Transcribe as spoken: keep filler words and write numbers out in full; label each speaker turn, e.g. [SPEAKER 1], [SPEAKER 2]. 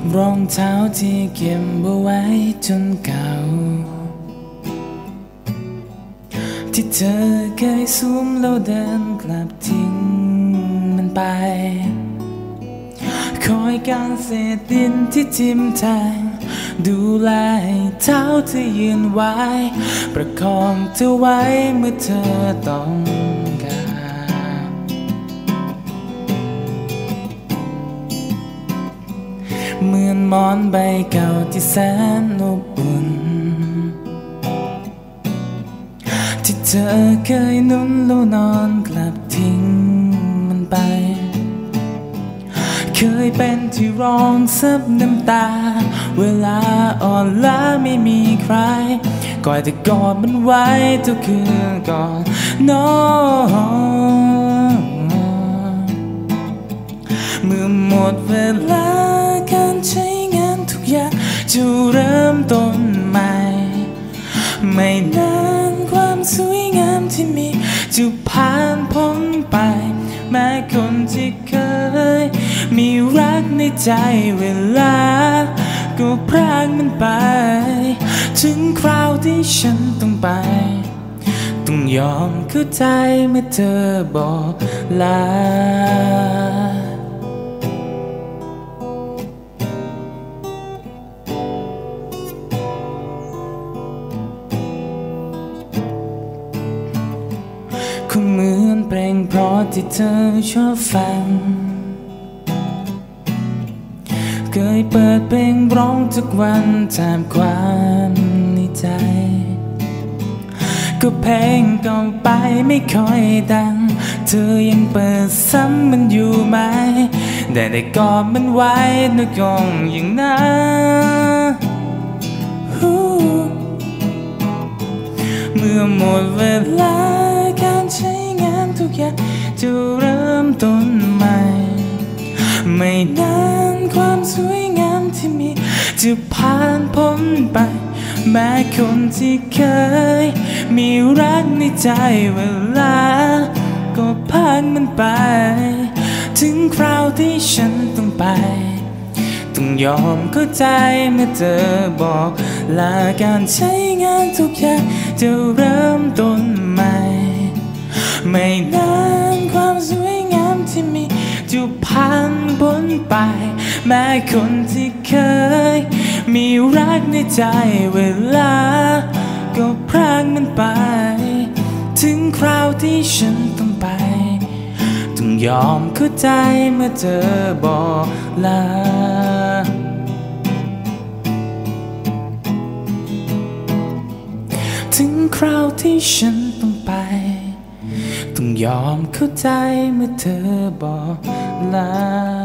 [SPEAKER 1] รองเท้าที่เก็บเอาไว้จนเก่าที่เธอเคยสวมแล้วเดินกลับทิ้งมันไปคอยการเศษดินที่ทิ่มแทงดูแลให้เท้าเธอยืนไว้ประคองเธอไว้เมื่อเธอต้องการเหมือนหมอนใบเก่าที่แสนอบอุ่นที่เธอเคยนุ่นแล้วนอนกลับทิ้งมันไปเคยเป็นที่ร้องซับน้ำตาเวลาอ่อนล้าไม่มีใครก่อยแต่กอดมันไว้ทุกคืนก่อนนอนเมื่อหมดเวลาการใช้งานทุกอย่างจะเริ่มต้นใหม่ไม่นานความสวยงามที่มีจะผ่านพ้นไปแม้คนที่เคยมีรักในใจเวลาก็พรากมันไปถึงคราวที่ฉันต้องไปต้องยอมเข้าใจเมื่อเธอบอกลาคงเหมือนเพลงเพราะที่เธอชอบฟังเคยเปิดเพลงร้องทุกวันตามความในใจก็เพลงเก่าไปไม่ค่อยดังเธอยังเปิดซ้ำมันอยู่ไหมได้แต่กอดมันไว้นึกกองอย่างนั้นเมื่อหมดเวลาการใช้งานทุกอย่างจะเริ่มต้นใหม่ไม่นานความสวยงามที่มีจะผ่านพ้นไปแม้คนที่เคยมีรักในใจเวลาก็ผ่านมันไปถึงคราวที่ฉันต้องไปต้องยอมเข้าใจเมื่อเธอบอกลาการใช้งานทุกอย่างจะเริ่มต้นใหม่ไม่นานความสวยงามที่มีจะผ่านพ้นไปแม้คนที่เคยมีรักในใจเวลาก็พรากมันไปถึงคราวที่ฉันต้องไปต้องยอมเข้าใจเมื่อเธอบอกลาถึงคราวที่ฉันต้องไปต้องยอมเข้าใจเมื่อเธอบอกลา